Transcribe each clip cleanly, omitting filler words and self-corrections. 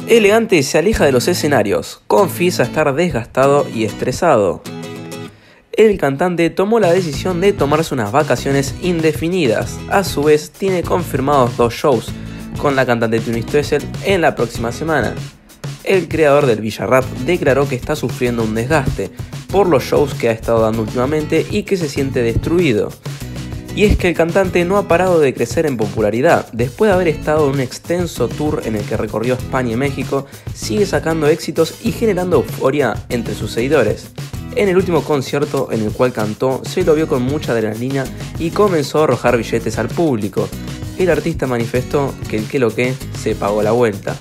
Elegante se aleja de los escenarios, confiesa estar desgastado y estresado. El cantante tomó la decisión de tomarse unas vacaciones indefinidas. A su vez, tiene confirmados 2 shows con la cantante Tini Stoessel en la próxima semana. El creador del Bizarrap declaró que está sufriendo un desgaste por los shows que ha estado dando últimamente y que se siente destruido. Y es que el cantante no ha parado de crecer en popularidad. Después de haber estado en un extenso tour en el que recorrió España y México, sigue sacando éxitos y generando euforia entre sus seguidores. En el último concierto en el cual cantó, se lo vio con mucha adrenalina y comenzó a arrojar billetes al público. El artista manifestó que el que lo que se pagó la vuelta.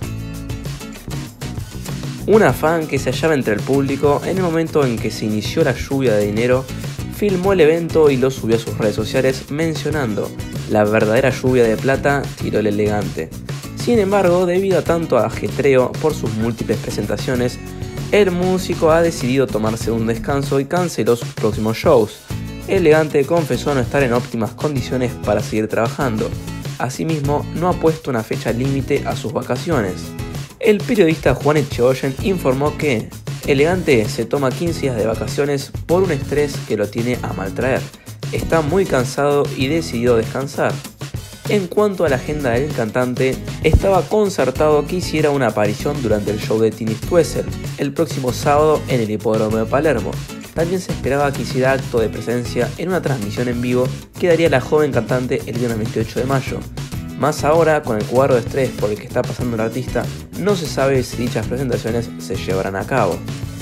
Una fan que se hallaba entre el público en el momento en que se inició la lluvia de dinero filmó el evento y lo subió a sus redes sociales mencionando: "La verdadera lluvia de plata tiró el Elegante". Sin embargo, debido a tanto ajetreo por sus múltiples presentaciones, el músico ha decidido tomarse un descanso y canceló sus próximos shows. Elegante confesó no estar en óptimas condiciones para seguir trabajando. Asimismo, no ha puesto una fecha límite a sus vacaciones. El periodista Juan Echegóyen informó que Elegante se toma 15 días de vacaciones por un estrés que lo tiene a maltraer. Está muy cansado y decidió descansar. En cuanto a la agenda del cantante, estaba concertado que hiciera una aparición durante el show de Tini Stoessel el próximo sábado en el Hipódromo de Palermo. También se esperaba que hiciera acto de presencia en una transmisión en vivo que daría la joven cantante el viernes 28 de mayo. Más ahora, con el cuadro de estrés por el que está pasando el artista, no se sabe si dichas presentaciones se llevarán a cabo.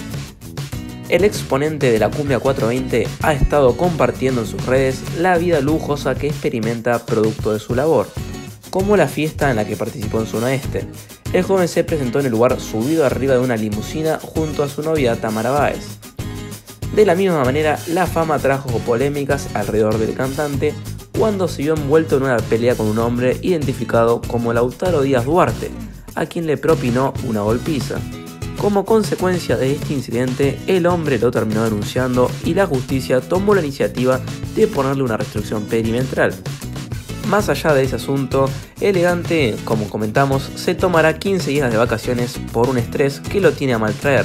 El exponente de la Cumbia 420 ha estado compartiendo en sus redes la vida lujosa que experimenta producto de su labor, como la fiesta en la que participó en Zona Este. El joven se presentó en el lugar subido arriba de una limusina junto a su novia Tamara Báez. De la misma manera, la fama trajo polémicas alrededor del cantante cuando se vio envuelto en una pelea con un hombre identificado como Lautaro Díaz Duarte, a quien le propinó una golpiza. Como consecuencia de este incidente, el hombre lo terminó denunciando y la justicia tomó la iniciativa de ponerle una restricción perimetral. Más allá de ese asunto, Elegante, como comentamos, se tomará 15 días de vacaciones por un estrés que lo tiene a maltraer.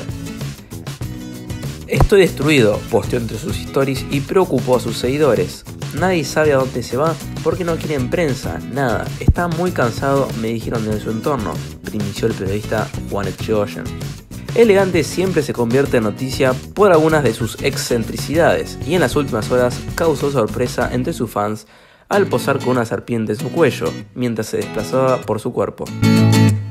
"Estoy destruido", posteó entre sus stories y preocupó a sus seguidores. "Nadie sabe a dónde se va porque no quieren prensa, nada. Está muy cansado", me dijeron de su entorno, primició el periodista Juan Echegóyen. Elegante siempre se convierte en noticia por algunas de sus excentricidades y en las últimas horas causó sorpresa entre sus fans al posar con una serpiente en su cuello mientras se desplazaba por su cuerpo.